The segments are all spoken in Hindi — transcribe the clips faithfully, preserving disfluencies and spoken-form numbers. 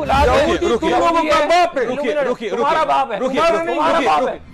औलाद है, रुकिए रुकिए रुकिए रुकिए तुम्हारा बाप है, रुकिए तुम्हारा बाप है।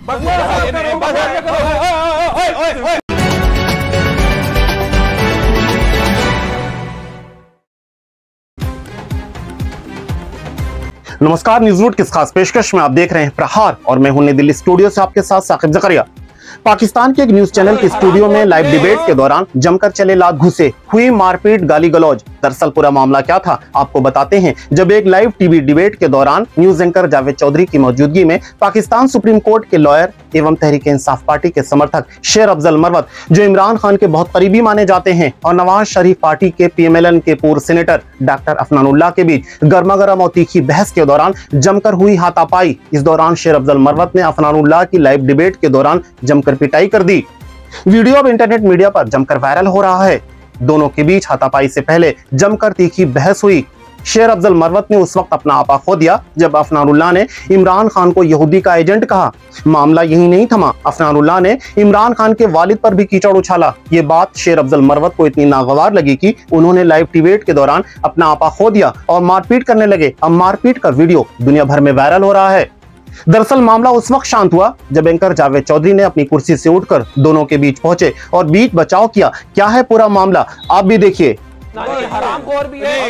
नमस्कार, न्यूज रूट की इस खास पेशकश में आप देख रहे हैं प्रहार और मैं हूं नई दिल्ली स्टूडियो से आपके साथ साकिब जकरिया। पाकिस्तान के एक न्यूज चैनल के स्टूडियो में लाइव डिबेट के दौरान जमकर चले लात घुसे, हुई मारपीट, गाली गलौज। दरअसल पूरा मामला क्या था आपको बताते हैं। जब एक लाइव टीवी डिबेट के दौरान न्यूज एंकर जावेद चौधरी की मौजूदगी में पाकिस्तान सुप्रीम कोर्ट के लॉयर एवं तहरीक इंसाफ पार्टी के समर्थक शेर अफजल मरवत, जो इमरान खान के बहुत करीबी माने जाते हैं, और नवाज शरीफ पार्टी के पीएमएलएन के पूर्व सेनेटर डॉक्टर अफनानुल्लाह के बीच गर्मा गर्म और तीखी बहस के दौरान जमकर हुई हाथापाई। इस दौरान शेर अफजल मरवत ने अफनानुल्लाह की लाइव डिबेट के दौरान जमकर पिटाई कर दी। वीडियो अब इंटरनेट मीडिया पर जमकर वायरल हो रहा है। दोनों के बीच हाथापाई से पहले जमकर तीखी बहस हुई। शेर अफजल मरवत ने उस वक्त अपना आपा खो दिया जब अफनानुल्लाह ने इमरान खान को यहूदी का एजेंट कहा। मामला यही नहीं थमा, अफनानुल्लाह ने इमरान खान के वालिद पर भी कीचड़ उछाला। ये बात शेर अफजल मरवत को इतनी नागवार लगी कि उन्होंने लाइव डिबेट के दौरान अपना आपा खो दिया और मारपीट करने लगे। अब मारपीट का वीडियो दुनिया भर में वायरल हो रहा है। दरअसल मामला उस वक्त शांत हुआ जब एंकर जावेद चौधरी ने अपनी कुर्सी से उठकर दोनों के बीच पहुंचे और बीच बचाव किया। क्या है पूरा मामला, आप भी देखिए। हरामखोर भी है,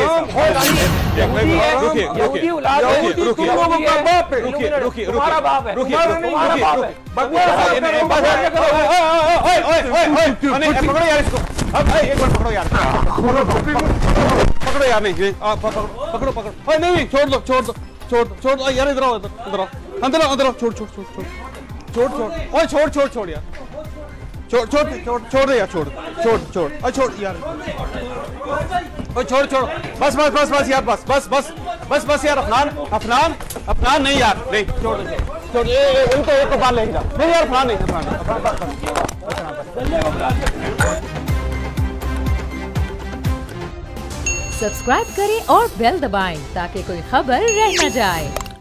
यहूदी औलाद है, तुम्हारा बाप है, तुम्हारा बाप है। पकड़ो यार इसको, एक बार पकड़ो यार, पकड़ो यार, नहीं पकड़ो पकड़ो, नहीं छोड़ दो छोड़ दो छोड़ दो छोड़ दो यार, इधर आओ, इधर आओ, अंदर आओ, अंदर आओ, छोड़ छोड़ छोड़ छोड़ छोड़ छोड़ ओए छोड़ छोड़ छोड़ यार, छोड़ छोड़ छोड़ छोड़ दे यार, छोड़ छोड़ छोड़ ओए छोड़ यार, ओए छोड़ छोड़, बस बस बस बस यार, बस बस बस बस बस यार, अफनान अफनान अफनान नहीं यार, नहीं छोड़ दे छोड़, ये उनको एक बार लेके जा, नहीं यार अफनान नहीं, अफनान सब्सक्राइब करें और बेल दबाएं ताकि कोई खबर रह न जाए।